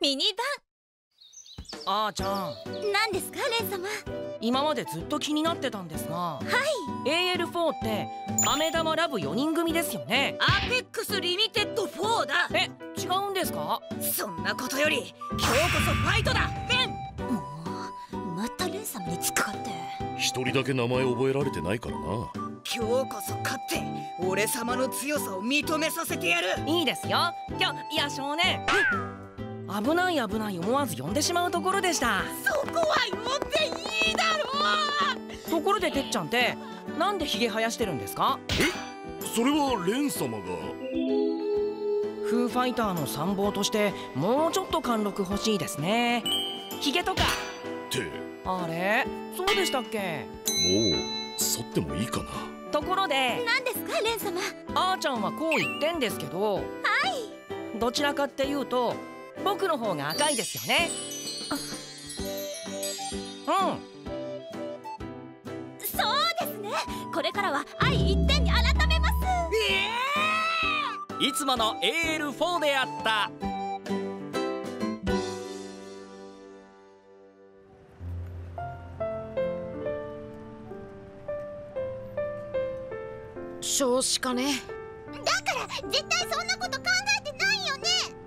ミニあーちゃん、 バン。何ですかレン様。 今までずっと気になってたんですが、 はい。 AL4 って飴玉ラブ4人組ですよね。 アペックスリミテッド4だ。 え、違うんですか？ そんなことより今日こそファイトだレン。 もうまたレン様につっかかって。 一人だけ名前覚えられてないからな。 今日こそ勝って俺様の強さを認めさせてやる。 いいですよ。いや少年、危ない危ない、思わず呼んでしまうところでした。 そこは呼んでいいだろう。 ところでてっちゃんってなんでヒゲ生やしてるんですか？ それはレン様が。 フーファイターの参謀としてもうちょっと貫禄欲しいですね。ヒゲとかって、 あれ、そうでしたっけ？ もう剃ってもいいかな。 ところで何ですかレン様。 あーちゃんはこう言ってんですけど、はい、どちらかっていうと僕の方が赤いですよね。 そうですね。これからは愛一点に改めます。 いつもの AL4 であった。 少子化ね。 だから絶対そんなこと考えてないよね。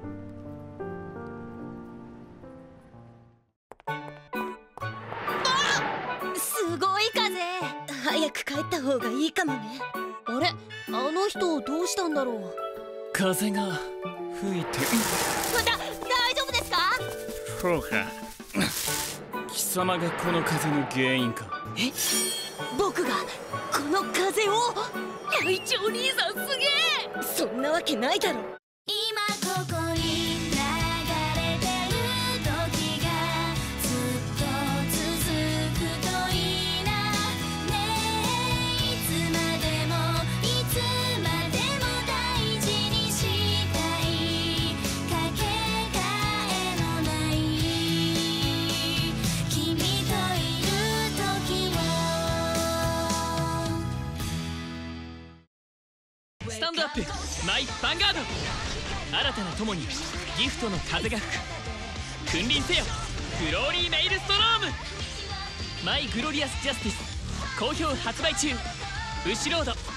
すごい風。早く帰った方がいいかもね。 あれ、あの人どうしたんだろう。 風が吹いて。 大丈夫ですか？ そうか。貴様がこの風の原因か。 え、僕がこの風を。隊長兄さんすげえ。そんなわけないだろ。 今ここに流れてる時がずっと続くといいな。ねえ、いつまでもいつまでも大事にしたい。かけがえのない君といる時を。 スタンドアップマイヴァンガード。新たな友にギフトの風が吹く。君臨せよグローリーメイルストローム。マイグロリアスジャスティス好評発売中。ブッシュロード